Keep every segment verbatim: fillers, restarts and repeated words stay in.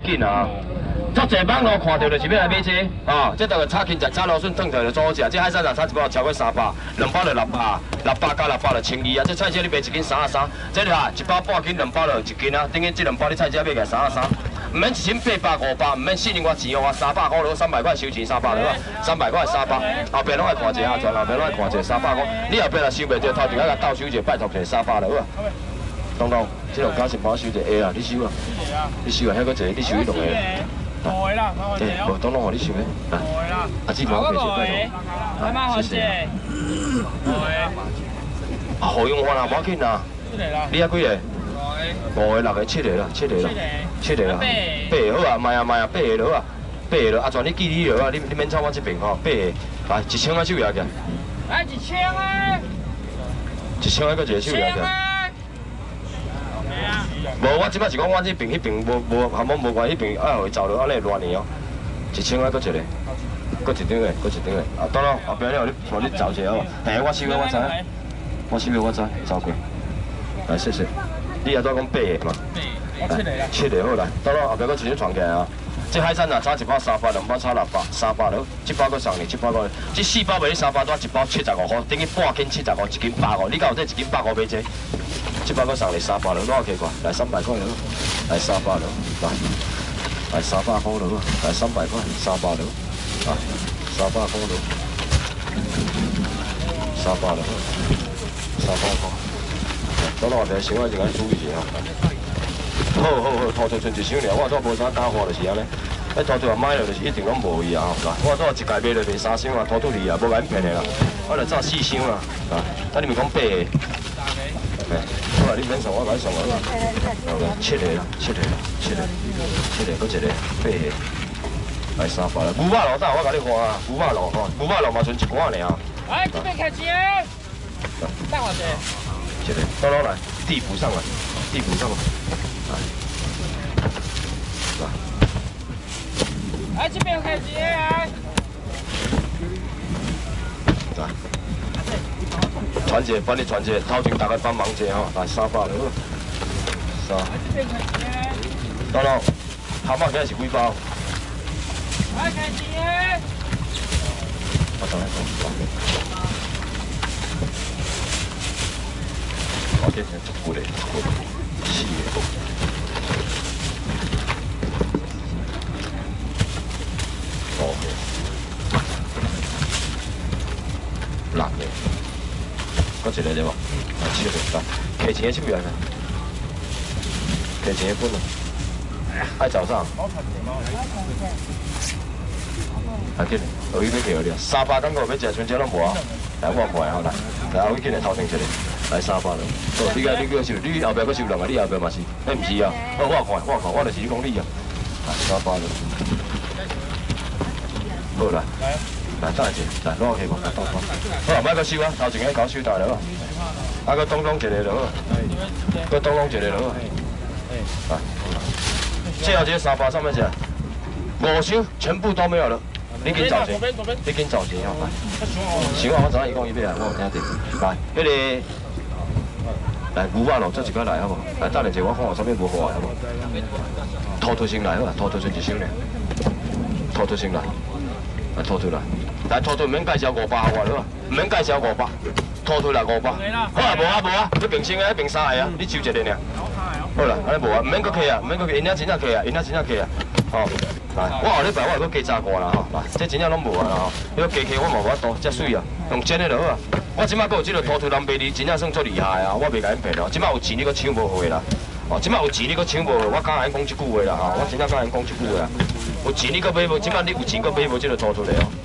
紧啊！足侪网络看到就是要来买这啊！这等个炒芹菜、炒芦笋炖出来就做好食。这海产啊，炒一包超过三百，两包就六百，六百加六百就千二啊！这菜车你卖一斤三啊三，这啊一包半斤，两包就一斤啊。等于这两包你菜车卖个三啊三，唔免一千八百五百，唔免四零我钱哦，我三百块咯，三百块收钱三百了，三百块三百，后边拢爱看一下，全后边拢爱看一下三百块。你后边若收袂着，头前仔甲倒收一下，拜托一下三百了，好啊。东东，这两九十包收一下啊，你收啊？你收啊，遐个一个，你收迄两个。 唔会啦， 对，无当然互你收咧。 唔会啦， 阿姊帮我赔钱，拜托。慢慢好些。唔会。 啊，好用法啦，无要紧啦。你遐几个？五个、六个、七个啦，七个啦，七个啦。八个好啊，卖啊卖啊，八个就好啊，八个就阿全你记你就好啊，你你免抄我这边吼，八个，来一千块手摇起。 来一千啊！ 一千块，搁一个手摇起。 无，我即摆是讲我这边迄边无无含无无关，迄边爱互伊走落安尼乱呢哦。一千块，搁一个，搁一张个，搁一张个。啊，当然后壁了，你互你走一下哦。嘿，我收个我知，我收个我知，走过。来，谢谢。你也都讲八个嘛？八个。七个好来，当然后壁搁一张传起来啊。这海产啊，炒一包三百，两包炒六百，三百了。这包搁送你，这包搁，这四包卖你三百多，一包七十五块，等于半斤七十五，一斤百五。你敢有这一斤百五买这？ 这包搁送你三百了，攞下过来，来三百块了，来三百了，来，来三百块了，来三百块，三百了，啊，三百块了，三百了，三百块，到落后边先我就甲你注意一下。好好好，拖拖剩一箱尔，我都无啥假货就是安尼。迄拖拖啊买了就是一定拢无伊啊，来，我都一届买了卖三箱啊，拖拖二啊，无甲因骗的啦，我来炸四箱啊，啊，啊你们讲八个。 好啊！你免送我，来送我。好个，七个啦，七个啦，七个，七个，搁一个，八个，来三百啦。牛肉路等我甲你看啊，牛肉路吼，牛肉路嘛剩一罐尔。 来，这边开钱。等我者。 一个，到落来，地补上来，地补上来。来。 来，这边开钱啊。 来。 传者，帮你传者，头前大家帮忙者吼，来三百了，三。到了，蛤蟆今日是几包？ 来开钱。 我等下讲。我今天足久嘞，四个。五个。六个。 搁一个对无？啊，七个，来，摕钱的手来，摕钱的本啊，爱找啥？啊，紧，后尾要摕了，三百等个要食，剩只拢无啊。来，我看下吼，来，来后尾紧来头前一个，来三百了。好，你个你个收，你后壁搁收两个，你后壁嘛是，迄毋是啊？好，我看，我看，我就是你讲你啊。来，三百了。好来。 来，等下先，来攞起无，来倒倒。好，唔爱搁收啊，头前迄搞收大了，啊，搁东东一个了，搁东东一个了，来，最后这三百上面是五箱全部都没有了，你紧找钱，你紧找钱哦，来。行啊，我知影伊讲伊要来，我有听到。来，迄个，来牛肉咯，做一摆来好无？来，等下者我看有啥物无好啊，好无？拖拖先来好啊，拖拖先一箱咧，拖拖先来，来拖拖来。 来，拖拖唔免介绍五百我了，唔免介绍五百，拖拖来五百。好啊，无啊无啊，你平先个，平三个啊，你收一个尔。好啦，安尼无啊，唔免搁客啊，唔免搁客，因遐真正客啊，因遐真正客啊。吼，来，我后礼拜我会搁加炸过啦吼，来，这真正拢无啊啦吼，迄个加客我嘛无法度，遮水啊，用真的就好啊。我即摆搁有即个拖拖人卖你，真正算足厉害啊，我袂甲因骗咯。即摆有钱你搁抢无货啦，哦，即摆有钱你搁抢无货，我敢甲因讲一句话啦吼，我真正甲因讲一句话啊。有钱你搁买无，即摆你有钱搁买无即个拖拖来哦。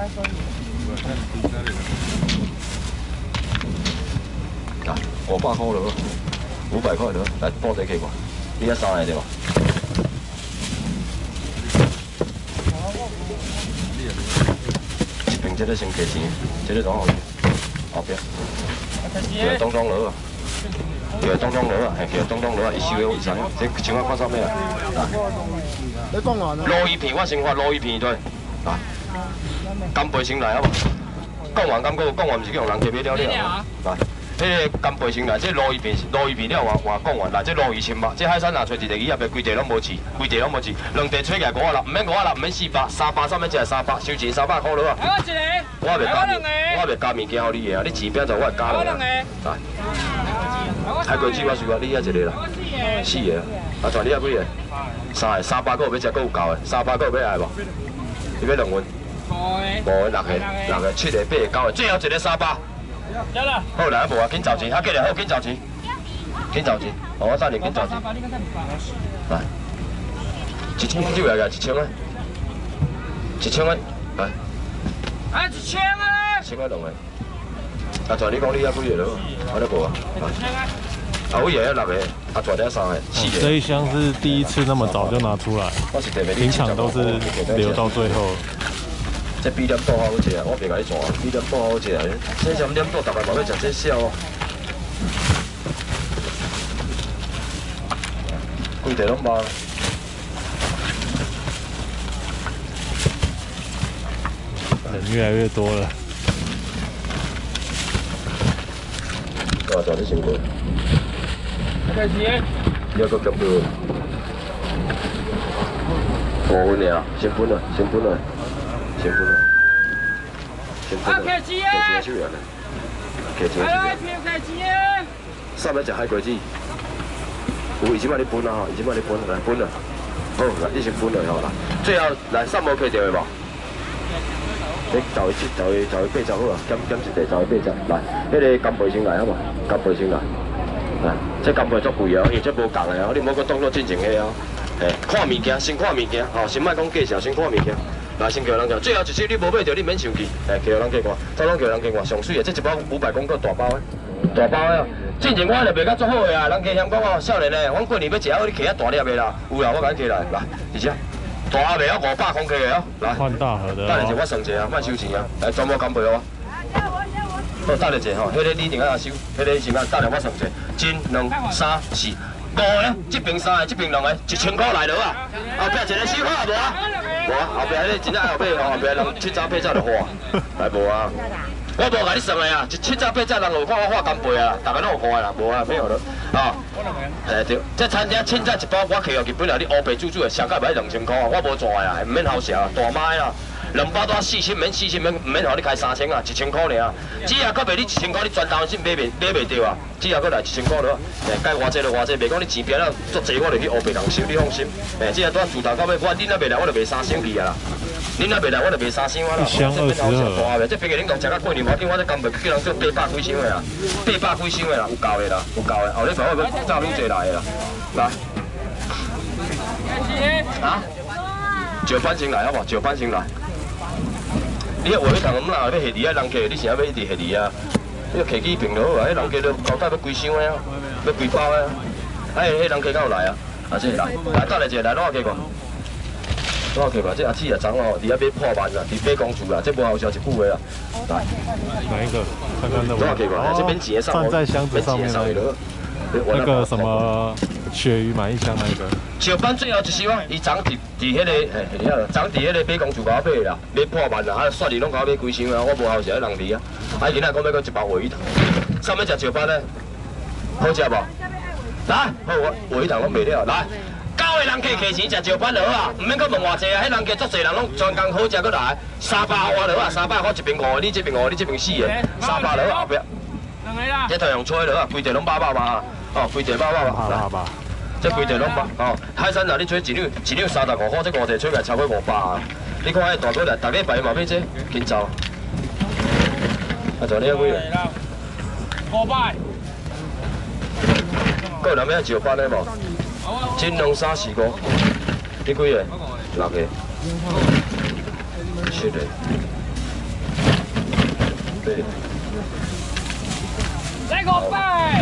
来，五百块了，五百块了，来报这给我，你遐三个对吧？一边这个先给钱，这个装后边，后边，这个东东螺啊，这个东东螺啊，系这个东东螺啊，一收的二三，这千块看啥物啊？你讲完啦？鲈鱼片我先发鲈鱼片对，来。 干贝先来好无？讲完感觉讲完毋是去用人家买了了，来， 迄个干贝先来，这鲈鱼片鲈鱼片了话话讲完啦，这鲈鱼千八，这海产若找一个鱼也袂规地拢无饲，规地拢无饲，两地吹起来五啊六，唔免五啊六，唔免四百，三百三免一三百，收钱三百块了啊。 我一个， 我袂加面，我袂加面件互你的啊，你钱变做我会加落来。来，海龟子我收啊，你遐一个啦，四个啊，啊全你遐几个？三个，三百个要食，够有够的，三百个要爱无？你要两份？五个，六个，六个，七个，八个，九个，最后一个三百。 得啦。 好来，无啊，紧找钱，啊，过来好，紧找钱，紧找钱，哦，我等你紧找钱。来，一千就来个，一千个，一千个，来。 啊，一千啊！ 千个两个。啊，全你讲你遐几个咯？我咧无啊。啊，我也要六个，啊，全你三个，四个。 这一箱是第一次那么早就拿出来，平常都是留到最后。 这比点多好食啊！我袂甲你传，比点多好食啊！这什么点多，大家嘛要食这少哦。规地拢包。 人越来越多了。 哇，全你辛苦。 开始。 要个咁多。五分尔，先分啦，先分啦。先分了，先分了，客气啊！客气收完了，客气收完。 客气啊！ 上来食海龟子，有伊即摆咧分啊吼，伊即摆咧分来分了，好来，你先分了吼啦。最后来上无客掉的无？你就去就去就去八十好啊，减减一地就去八十。来，迄个干贝先来好嘛？干贝先来，来，这干贝足贵哦，因为这无共的哦，你莫搁当作进前的哦。诶，看物件，先看物件，吼，先莫讲介绍，先看物件。来，先叫人叫，最后一手你无买到，你免生气。诶，叫人加看，早拢叫人加看，上水的，这一包五百公克大包的，大包的。之前我就卖甲足好的啊，人家嫌讲哦，少年的，阮过年要食好，你摕遐大粒的啦，有啦，我甲你摕来，来，而且大盒的哦，五百公克的哦，来。 换大盒的。 等下者我算者啊，莫收钱啊，来，全部干贝哦。好，等下者吼，迄个你定下收，迄个先啊，等下我算者，一、两、三、四。五个，这边三个，这边两个，一千块来了啊！后壁一个小花无啊？无啊，后壁迄个真正后壁后壁人七早八早就花，来无啊？我无甲你算的啊，一七早八早人有看我画干贝啊，大家拢有看啦，无啊，没有了啊。哎对，这餐厅凊彩一包我摕落去，本来你乌白煮煮的，上价要两千块啊，我无赚啊，唔免好食啊，大麦啊。两包多四千，免四千，免唔免互你开三千啊，一千块尔。只要搁袂你一千块，你全台是买袂买袂着啊。只要搁来一千块了，诶，该偌济就偌济，袂讲你钱变了足济，我就去乌白人收，你放心。诶，只要拄自头到尾，我恁若袂来，我就卖三千二啊。恁若袂来，我就卖三千啊啦。 一箱二十二。 这边个恁讲食到过年，我见我这干贝叫人做八百几箱的啦，八百几箱的啦，有够的啦，有够的。后礼拜我要炸愈济来的啦，来。啊？石板先来好无？石板先来。你迄话要同我们哪要下梨啊？人客你是要要一直下梨啊？你客起平就好啊！迄人客都交代要几箱的啊？要几包的啊？哎，迄人客敢有来啊？啊，这来，来等下者来，攞下客看，攞下客看，这阿姊也知哦，伫遐买破万啦，伫买公厝啦，这无好笑一句话啦。来， 哪一个？看看那攞下客看，这边钱上， 站在箱子上面那个。那个什么鳕鱼买一箱那个。 石板最后一箱啊，伊长伫伫迄个，嘿，你啊，长伫迄个买公厝甲我买啦，买破万啦，啊，雪梨拢甲我买几箱啊，我无好食迄人梨啊，啊，今仔讲要搁一包鲔鱼头，啥物食石板呢？好食无？来，好，我鲔鱼头拢卖了，来，九个人客客钱食石板就好啊，毋免搁问偌济啊，迄人客足济人拢专工好食搁来，三百块就好啊，三百块一边五个，你这边五个，你这边四个，三百就好后壁。这太阳吹了啊，规地拢八百嘛，哦，规地八百嘛， 好吧。 这规地拢八，哦，海产啊，你吹一两一两三十五块，这五地吹起来超过五百啊！你看迄大哥来，逐礼拜嘛买这，紧走。啊，就你遐几个？ 五百。 搁有人要石板的无？一两三四五，你几个？六个。七个。八个。 来五百。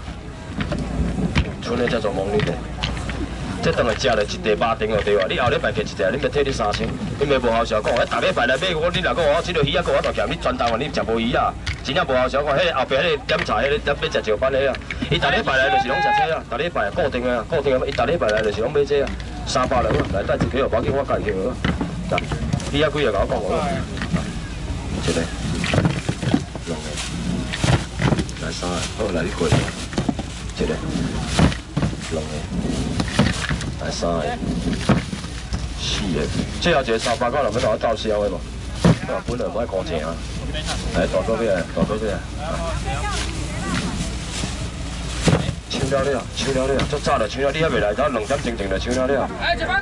剩的才做懵你的，这当然食了一地八丁哦，对吧？你后礼拜摕一地，你要替你三千，你咪无好笑讲。迄逐礼拜来买，我你若讲我这条鱼啊，搁我大咸，你全台湾你食无鱼啊，真正无好笑讲。迄个后壁迄个检查，迄个要食石板的啊，伊逐礼拜来就是拢食这啊，逐礼拜固定啊，固定啊，伊逐礼拜来就是拢买这啊，三百两啊，来带一个，包紧我家己去好。来，鱼啊几个甲我讲好。一个，两个， 来三个，好来你过，一个，两个，来三个，四个，最后一个三百块，要甲我斗消的无？啊，本来唔爱讲钱啊。来大哥边，大哥边。抢了了，抢了了，足早就抢了，你还未来到两点钟钟就抢了了。